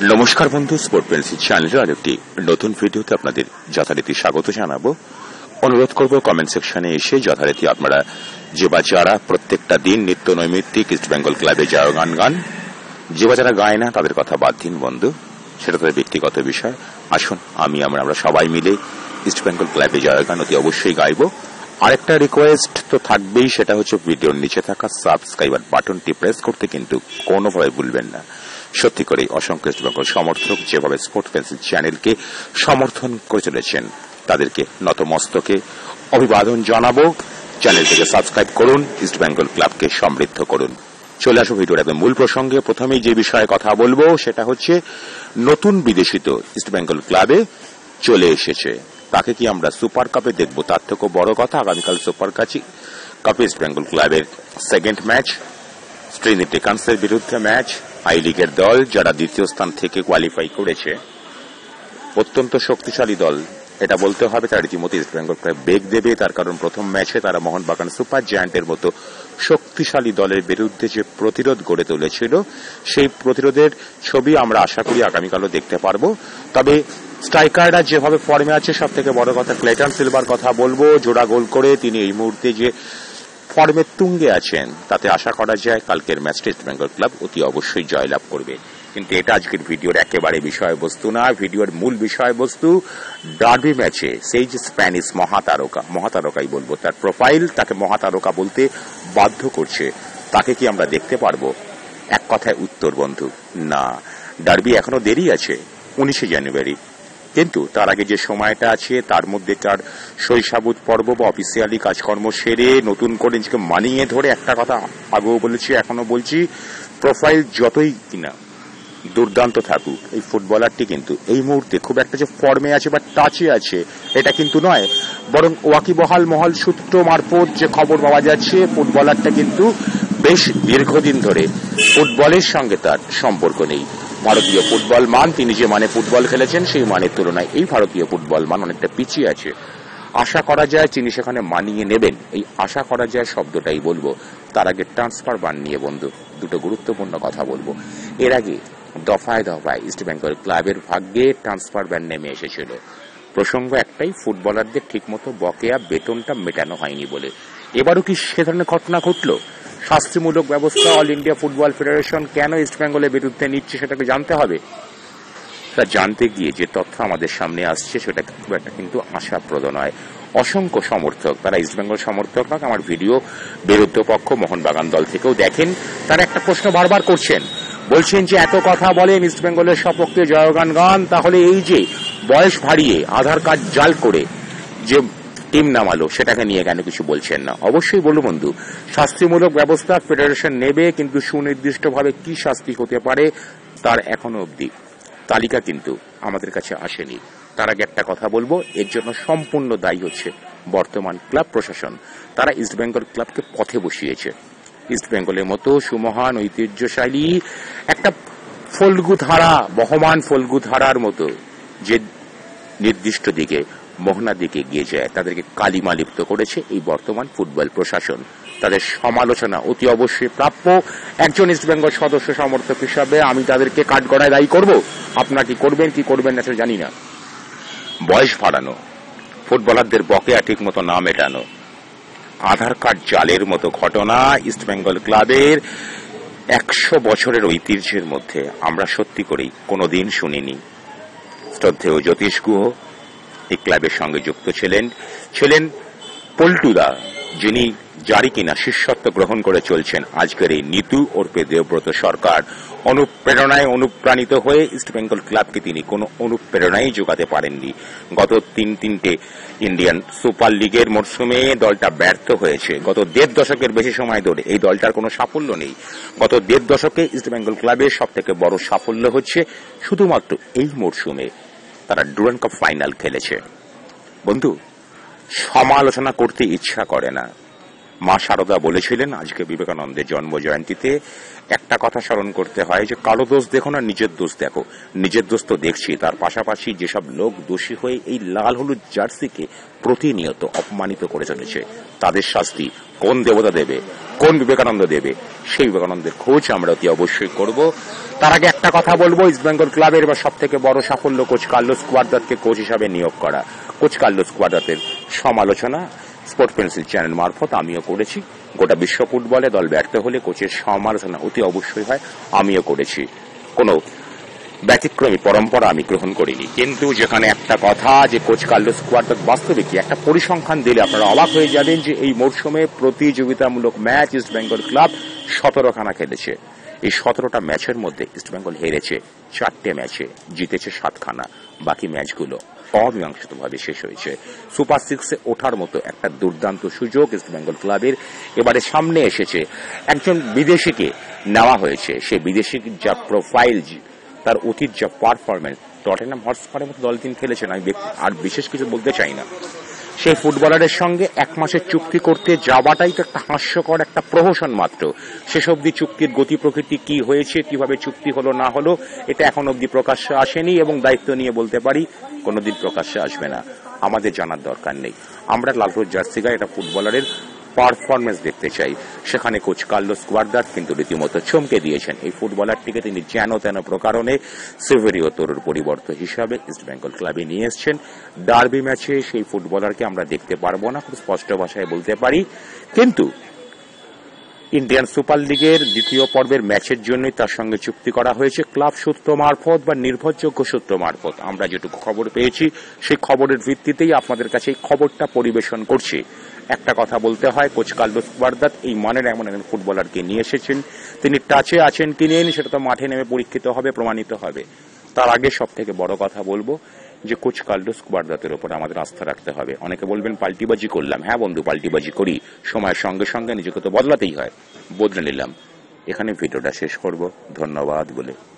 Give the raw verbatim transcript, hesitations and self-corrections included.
নমস্কার বন্ধু, sport pencil চ্যানেলের আরেকটি নতুন ভিডিওতে আপনাদের যথারীতি স্বাগত জানাবো। অনুরোধ করব কমেন্ট সেকশনে এসে যথারীতি আপনারা যে বা যারা প্রত্যেকটা দিন নিত্য নৈমিত্তিক ইস্ট বেঙ্গল ক্লাবে যাও গান গান, যে বা যারা গায় না তাদের কথা বাদ দিন বন্ধু, সেটা তাদের ব্যক্তিগত বিষয়। আসুন আমি আমরা আমরা সবাই মিলে ইস্ট বেঙ্গল ক্লাবে যাও গান অতি অবশ্যই গাইব। আরেকটা রিকোয়েস্ট তো থাকবেই, সেটা হচ্ছে ভিডিওর নিচে থাকা সাবস্ক্রাইবার বাটনটি প্রেস করতে কিন্তু কোনোভাবে ভুলবেন না। সত্যি করে অসংখ্য ইস্ট বেঙ্গল সমর্থক যেভাবে স্পোর্ট পেন্সিল চ্যানেলকে সমর্থন করে চলেছেন তাদেরকে নতমস্তকে অভিবাদন জানাবো। চ্যানেলটিকে সাবস্ক্রাইব করুন, ইস্ট বেঙ্গল ক্লাবকে সমৃদ্ধ করুন। চলে আসো ভিডিওর একদম মূল প্রসঙ্গে। প্রথমেই যে বিষয়ে কথা বলবো সেটা হচ্ছে নতুন বিদেশিত ইস্ট বেঙ্গল ক্লাবে চলে এসেছে। তাকে কি আমরা সুপার কাপে দেখব? তার থেকেও বড় কথা, আগামীকাল সুপার কাপে ইস্ট বেঙ্গল ক্লাবের সেকেন্ড ম্যাচ ট্রিনিটি কান্সের বিরুদ্ধে ম্যাচ। আই লিগের দল যারা দ্বিতীয় স্থান থেকে কোয়ালিফাই করেছে, অত্যন্ত শক্তিশালী দল এটা বলতে হবে। তারা রীতিমতো ইস্ট বেঙ্গল ক্লাব বেগ দেবে, তার কারণ প্রথম ম্যাচে তারা মোহনবাগান সুপার জায়ান্টের মতো শক্তিশালী দলের বিরুদ্ধে যে প্রতিরোধ গড়ে তুলেছিল, সেই প্রতিরোধের ছবি আমরা আশা করি আগামীকালও দেখতে পারবো। তবে স্ট্রাইকাররা যেভাবে ফর্মে আছে, সব থেকে বড় কথা ক্লেটন সিলভার কথা বলবো। জোড়া গোল করে তিনি এই মুহূর্তে যে ফর্মের তুঙ্গে আছেন, তাতে আশা করা যায় কালকের ম্যাচটা ইস্ট বেঙ্গল ক্লাব অতি অবশ্যই জয়লাভ করবে। কিন্তু এটা আজকের ভিডিওর একেবারে বিষয়বস্তু না। ভিডিওর মূল বিষয়বস্তু ডার্বি ম্যাচে সেই যে স্প্যানিশ মহাতারকা, মহাতারকাই বলবো, তার প্রোফাইল তাকে মহাতারকা বলতে বাধ্য করছে। তাকে কি আমরা দেখতে পারবো? এক কথায় উত্তর বন্ধু, না। ডার্বি এখনো দেরি আছে, উনিশে জানুয়ারি। কিন্তু তার আগে যে সময়টা আছে তার মধ্যে তার শৈশাবুত পর্ব বা অফিসিয়ালি কাজকর্ম সেরে নতুন করে নিজেকে মানিয়ে ধরে, একটা কথা আগেও বলেছি এখনো বলছি, প্রোফাইল যতই কিনা দুর্দান্ত থাকুক, এই ফুটবলারটি কিন্তু এই মুহূর্তে খুব একটা যে ফর্মে আছে বা টাচে আছে এটা কিন্তু নয়, বরং ওয়াকিবহাল মহল সূত্র মারফত যে খবর পাওয়া যাচ্ছে, ফুটবলারটা কিন্তু বেশ দীর্ঘদিন ধরে ফুটবলের সঙ্গে তার সম্পর্ক নেই। ভারতীয় ফুটবল মান, তিনি যে মানে ফুটবল খেলেছেন সেই মানের তুলনায় এই ভারতীয় ফুটবল মান অনেকটা পিছিয়ে আছে। আশা করা যায় তিনি সেখানে মানিয়ে নেবেন, এই আশা করা যায় শব্দটাই বলবো। তার আগে ট্রান্সফার বান নিয়ে বন্ধু দুটো গুরুত্বপূর্ণ কথা বলবো। এর আগে দফায় দফায় ইস্ট বেঙ্গল ক্লাবের ভাগ্যে ট্রান্সফার ব্যান নেমে এসেছিল। প্রসঙ্গ একটাই, ফুটবলারদের ঠিকমতো বকেয়া বেতনটা মেটানো হয়নি বলে। এবারও কি সে ধরনের ঘটনা ঘটল? শাস্তিমূলক ব্যবস্থা অল ইন্ডিয়া ফুটবল ফেডারেশন কেন ইস্ট বেঙ্গলের বিরুদ্ধে নিচ্ছে সেটাকে জানতে হবে। তা জানতে গিয়ে যে তথ্য আমাদের সামনে আসছে সেটা খুব একটা কিন্তু আশাপ্রদ নয়। অসংখ্য সমর্থক, তারা ইস্ট বেঙ্গল সমর্থক নয়, আমার ভিডিও বিরুদ্ধ পক্ষ মোহনবাগান দল থেকেও দেখেন, তারা একটা প্রশ্ন বারবার করছেন, বলছেন যে এত কথা বলেন ইস্ট বেঙ্গলের সপক্ষে জয়গান গান, তাহলে এই যে বয়স ভারিয়ে আধার কার্ড জাল করে যে টিম নামালো সেটাকে নিয়ে কেন কিছু বলছেন না? অবশ্যই বলবো বন্ধু, শাস্তিমূলক ব্যবস্থা ফেডারেশন নেবে, কিন্তু সুনির্দিষ্টভাবে কি শাস্তি হতে পারে তার এখনো অবধি তালিকা কিন্তু আমাদের কাছে আসেনি। তার আগে একটা কথা বলবো, এর জন্য সম্পূর্ণ দায়ী হচ্ছে বর্তমান ক্লাব প্রশাসন। তারা ইস্ট বেঙ্গল ক্লাবকে পথে বসিয়েছে। ইস্ট বেঙ্গলের মতো সুমহান ঐতিহ্যশালী একটা ফল্গু ধারা, বহমান ফল্গু ধারার মতো যে নির্দিষ্ট দিকে মোহনা দিকে গিয়ে যায়, তাদেরকে কালিমা লিপ্ত করেছে এই বর্তমান ফুটবল প্রশাসন। তাদের সমালোচনা অতি অবশ্যই প্রাপ্য। একজন ইস্ট বেঙ্গল সদস্য সমর্থক হিসাবে আমি তাদেরকে কাঠগড়ায় দায়ী করব। আপনারা কি করবেন কি করবেন না সেটা জানি না। বয়স বাড়ানো, ফুটবলারদের বকেয়া ঠিক মতো না মেটানো, আধার কার্ড জালের মতো ঘটনা ইস্ট বেঙ্গল ক্লাবের একশো বছরের ঐতিহ্যের মধ্যে আমরা সত্যি করেই কোনোদিন শুনিনি। শ্রদ্ধেয় জ্যোতিষ গুহ এই ক্লাবের সঙ্গে যুক্ত ছিলেন ছিলেন পল্টুদা, যিনি জারি কিনা শিষ্যত্ব গ্রহণ করে চলছেন আজকের এই নিতু ওরফে দেবব্রত সরকার। অনুপ্রেরণায় অনুপ্রাণিত হয়ে ইস্ট বেঙ্গল ক্লাবকে তিনি কোনো অনুপ্রেরণাই যোগাতে পারেননি। গত তিন তিনটে ইন্ডিয়ান সুপার লিগের মরশুমে দলটা ব্যর্থ হয়েছে। গত দেড় দশকের বেশি সময় ধরে এই দলটার কোনো সাফল্য নেই। গত দেড় দশকে ইস্ট বেঙ্গল ক্লাবের সব থেকে বড় সাফল্য হচ্ছে শুধুমাত্র এই মরশুমে তারা ডুরান্ড কাপ ফাইনাল খেলেছে। বন্ধু, সমালোচনা করতে ইচ্ছা করে না, মা শারদা বলেছিলেন আজকে বিবেকানন্দের জন্ম জয়ন্তীতে একটা কথা স্মরণ করতে হয় যে কালো দোষ দেখো না, নিজের দোষ দেখো। নিজের দোষ তো দেখছি, তার পাশাপাশি যেসব লোক দোষী হয়ে এই লাল হলুদ জার্সিকে প্রতিনিয়ত অপমানিত করে চলেছে, তাদের শাস্তি কোন দেবতা দেবে, কোন বিবেকানন্দ দেবে, সেই বিবেকানন্দের খোঁজ আমরা অতি অবশ্যই করব। তার আগে একটা কথা বলবো, ইস্টবেঙ্গল ক্লাবের এবার সব থেকে বড় সাফল্য কোচ কার্লোস কুয়াদ্রাতকে কোচ হিসাবে নিয়োগ করা। কোচ কার্লোস কুয়াদ্রাতের সমালোচনা স্পোর্ট পেন্সিল চ্যানেল মারফত আমিও করেছি। গোটা বিশ্ব ফুটবলে দল ব্যর্থ হলে কোচের সমালোচনা অতি অবশ্যই হয়, আমিও করেছি। কোনো ব্যতিক্রমী পরম্পরা আমি গ্রহণ করিনি। কিন্তু যেখানে একটা কথা যে কোচ কার্লোস কুয়াদ্রাত বাস্তবে কি একটা পরিসংখ্যান দিলে আপনারা অবাক হয়ে যাবেন যে এই মরশুমে প্রতিযোগিতামূলক ম্যাচ ইস্টবেঙ্গল ক্লাব সতেরোখানা খেলেছে। এই সতেরোটা ম্যাচের মধ্যে ইস্টবেঙ্গল হেরেছে চারটে ম্যাচে, জিতেছে সাতখানা। বাকি ম্যাচগুলো অমীমাংসিতভাবে শেষ হয়েছে। সুপার সিক্সে ওঠার মতো একটা দুর্দান্ত সুযোগ ইস্টবেঙ্গল ক্লাবের এবারে সামনে এসেছে। একজন বিদেশিকে নেওয়া হয়েছে, সে বিদেশি যা প্রোফাইল, তার অতীত যা পারফরমেন্স, টটেনহাম হটস্পারের মতো দল তিন খেলেছেন, আমি আর বিশেষ কিছু বলতে চাই না। সেই ফুটবলারের সঙ্গে এক মাসের চুক্তি করতে যাওয়াটাই তো একটা হাস্যকর একটা প্রহসন মাত্র। শেষ অবধি চুক্তির গতি প্রকৃতি কি হয়েছে, কিভাবে চুক্তি হলো না হলো, এটা এখন অবধি প্রকাশ্যে আসেনি এবং দায়িত্ব নিয়ে বলতে পারি কোনোদিন প্রকাশ্যে আসবে না। আমাদের জানার দরকার নেই। আমরা লাল হলুদ জার্সি গায়ে একটা ফুটবলারের পারফরমেন্স দেখতে চাই। সেখানে কোচ কার্লোস কুয়াদ্রাত কিন্তু রীতিমতো চমকে দিয়েছেন। এই ফুটবলারটিকে তিনি যেন তেন প্রকারণে সেভেরিও তোরুর পরিবর্তন হিসাবে ইস্টবেঙ্গল ক্লাবে নিয়ে এসছেন। ডার্বি ম্যাচে সেই ফুটবলারকে আমরা দেখতে পারবো না, খুব স্পষ্ট ভাষায় বলতে পারি। কিন্তু ইন্ডিয়ান সুপার লিগের দ্বিতীয় পর্বের ম্যাচের জন্যই তার সঙ্গে চুক্তি করা হয়েছে ক্লাব সূত্র মারফত বা নির্ভরযোগ্য সূত্র মারফত। আমরা যেটুকু খবর পেয়েছি সেই খবরের ভিত্তিতেই আপনাদের কাছে এই খবরটা পরিবেশন করছি। একটা কথা বলতে হয়, কোচ কার্লোস কুয়াদ্রাত এই মানের এমন একজন ফুটবলারকে নিয়ে এসেছেন, তিনি টাচে আছেন কি নেই সেটা তো মাঠে নেমে পরীক্ষিত হবে, প্রমাণিত হবে। তার আগে সব থেকে বড় কথা বলবো যে কোচ কার্লোস কুয়াদ্রাতের উপর আমাদের আস্থা রাখতে হবে। অনেকে বলবেন পাল্টিবাজি করলাম। হ্যাঁ বন্ধু, পাল্টিবাজি করি, সময়ের সঙ্গে সঙ্গে নিজেকে তো বদলাতেই হয়, বদলে নিলাম। এখানে ভিডিওটা শেষ করব, ধন্যবাদ বলে।